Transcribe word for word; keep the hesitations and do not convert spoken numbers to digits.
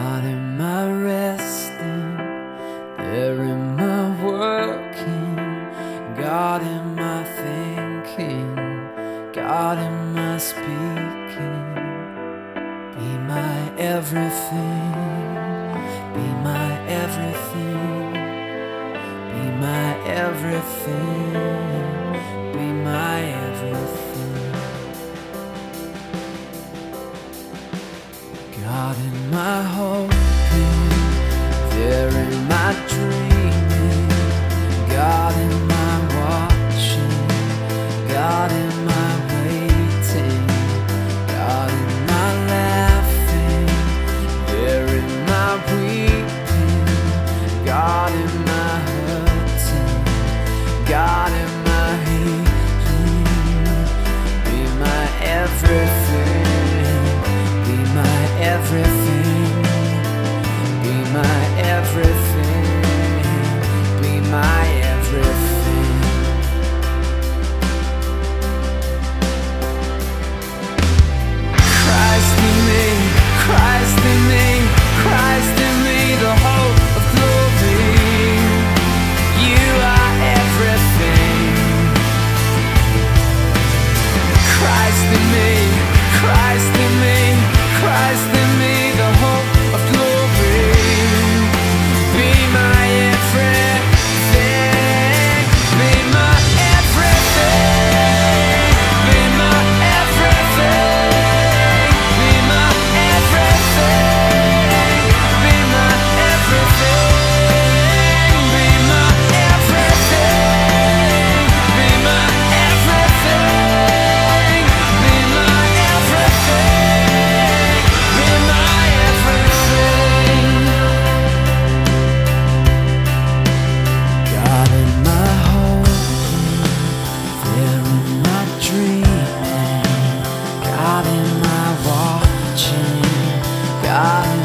God in my resting, there in my working, God in my thinking, God in my speaking. Be my everything, be my everything, be my everything, be my everything. God in my hoping, there in my dreaming, God in my watching, God in my waiting, God in my laughing, there in my weeping, God in my hurting, God in my healing. Be my everything, be my everything, be my everything, be my everything. Christ in me, Christ in me, Christ in me, the hope of glory. You are everything. Christ in me, Christ in me, Christ in me, the hope of glory. Be my everything, be my everything, be my everything, be my everything, be my everything, be my everything, be my everything, be my everything, be my everything. God in my hoping, there in my dreaming, God in my watching, God in